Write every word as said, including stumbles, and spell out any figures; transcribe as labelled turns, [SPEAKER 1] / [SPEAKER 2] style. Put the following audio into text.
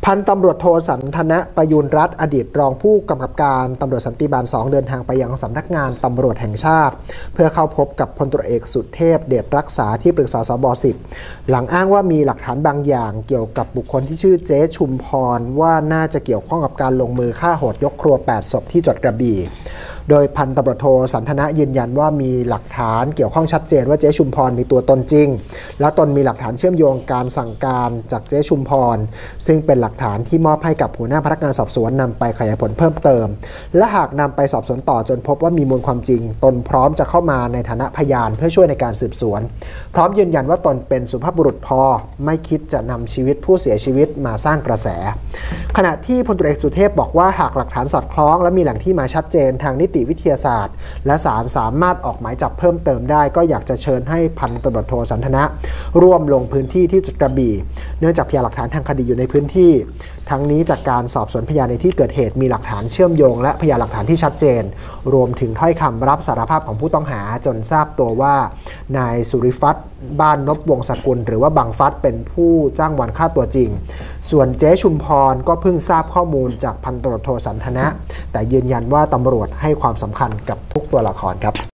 [SPEAKER 1] พันตำรวจโทสันทนะประยูรรัตน์อดีตรองผู้กำกับการตำรวจสันติบาลสองเดินทางไปยังสำนักงานตำรวจแห่งชาติเพื่อเข้าพบกับพลตำรวจเอกสุเทพเดชรักษาที่ปรึกษาสบสิบหลังอ้างว่ามีหลักฐานบางอย่างเกี่ยวกับบุคคลที่ชื่อเจ๊ชุมพรว่าน่าจะเกี่ยวข้องกับการลงมือฆ่าโหดยกครัวแปดศพที่จังหวัดกระบี่โดยพันตำรวจโทสันทนะยืนยันว่ามีหลักฐานเกี่ยวข้องชัดเจนว่าเจ๊ชุมพรมีตัวตนจริงและตนมีหลักฐานเชื่อมโยงการสั่งการจากเจ๊ชุมพรซึ่งเป็นหลักฐานที่มอบให้กับหัวหน้าพนักงานสอบสวนนำไปขยายผลเพิ่มเติมและหากนำไปสอบสวนต่อจนพบว่ามีมูลความจริงตนพร้อมจะเข้ามาในฐานะพยานเพื่อช่วยในการสืบสวนพร้อมยืนยันว่าตนเป็นสุภาพบุรุษพอไม่คิดจะนำชีวิตผู้เสียชีวิตมาสร้างกระแสขณะที่พลตำรวจเอกสุเทพบอกว่าหากหลักฐานสอดคล้องและมีแหล่งที่มาชัดเจนทางนิติวิทยาศาสตร์และศาลสามารถออกหมายจับเพิ่มเติมได้ก็อยากจะเชิญให้พันตำรวจโทสันทนะร่วมลงพื้นที่ที่จังหวัดกระบี่เนื่องจากพยานหลักฐานทางคดีอยู่ในพื้นที่ทั้งนี้จากการสอบสวนพยานในที่เกิดเหตุมีหลักฐานเชื่อมโยงและพยานหลักฐานที่ชัดเจนรวมถึงถ้อยคำรับสารภาพของผู้ต้องหาจนทราบตัวว่านายสุริฟัฒน์บ้านนพวงศ์สกุลหรือว่าบังฟัฒน์เป็นผู้จ้างวานฆ่าตัวจริงส่วนเจ๊ชุมพรก็เพิ่งทราบข้อมูลจากพันตำรวจโทสันทนะแต่ยืนยันว่าตำรวจให้ความสำคัญกับทุกตัวละครครับ